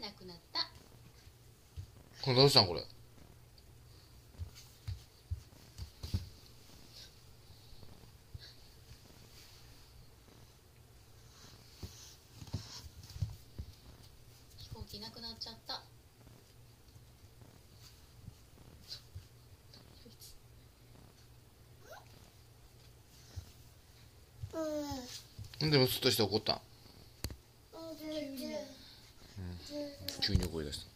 なくなった。 これどうしたんこれ。 飛行機なくなっちゃった。 でもスッとして怒ったん。急に怒り出した。